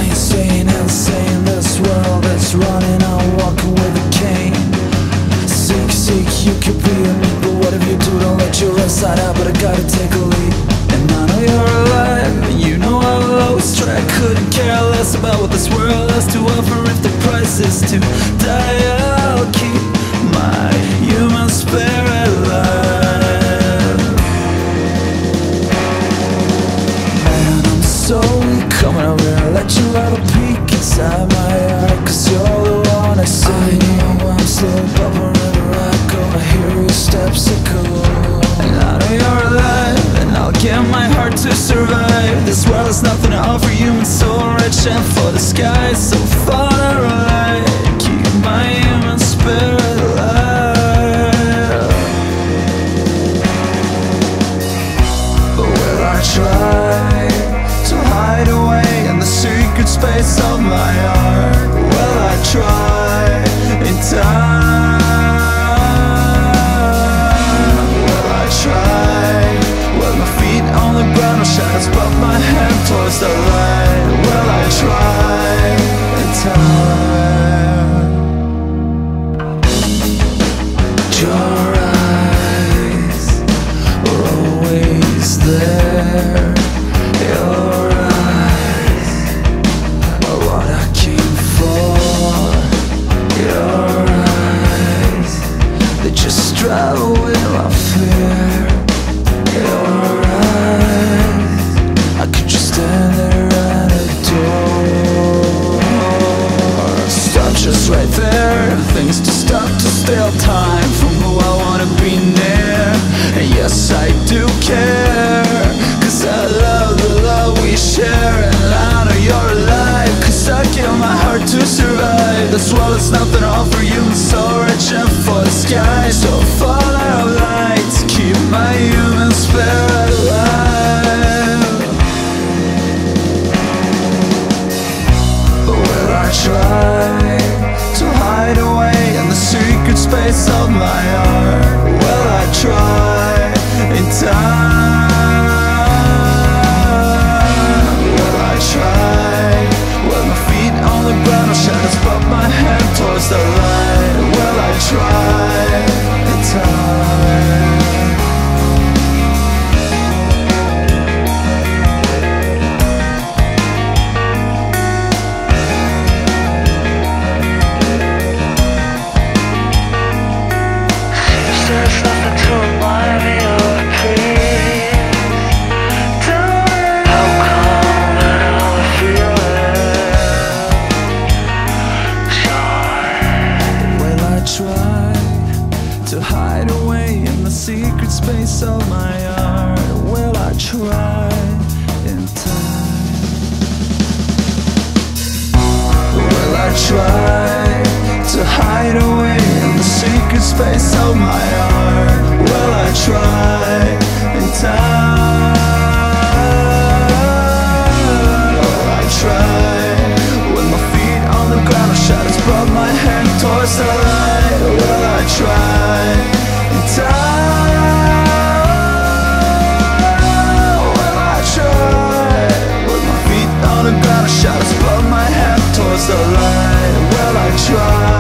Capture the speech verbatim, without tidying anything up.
insane, insane. This world is running, I'm walking with a cane. Seek, seek, you could be a me, but what if you do? Don't let your inside out, but I gotta take a leap. And I know you're alive, and you know I lost track. Couldn't care less about what this world has to offer. If the price is to die, I'll keep my human spirit alive. Man, I'm so weak, coming over here, let you have a peek inside my heart, cause you're the one I see. I know I'm slow, but wherever I go, I hear your steps echo. And I know you're alive, and I'll give my heart to survive. This world has nothing to offer, human soul rich and for the sky. So far alive, keep my human spirit alive. But will I try to hide away in the secret space of my heart? Will I try in time? Will I try with my feet on the ground, or shadows above my head towards the light? Will I try in time? Your eyes were always there. Your eyes are what I came for. Your eyes, they just drive away my fear. Your eyes, I could just stand there and adore. Stop just right there, things to stop to steal time from who I wanna be near. And yes, I do care, cause I love the love we share. And I know you're alive, cause I give my heart to survive. This world is nothing to offer, human soul rich and for the sky. So fall out of light to keep my human spirit alive. But will I try to hide away in the secret space of my heart? Will I try in time? Will I try with my feet on the ground, or shadows above my head towards the light? Will I try in time? There's nothing to remind me of peace. How calm and how I feel it. Will I try to hide away in the secret space of my heart? Will I try in time? Will I try to hide away in the secret space of my heart? Will I try in time? Will I try with my feet on the ground, or shadows above my head towards the light? Will I try in time? Will I try with my feet on the ground, or shadows above my head towards the light? Will I try?